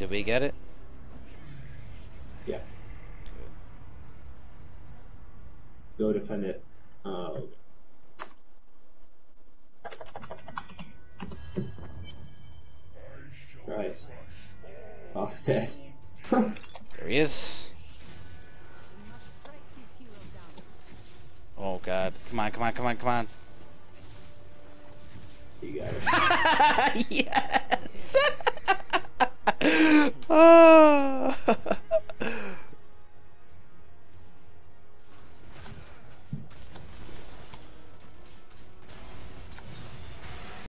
Did we get it? Yeah. Go defend it. Christ. Lost dead. There he is. Oh god. Come on, come on, come on, come on. You got it. Yes!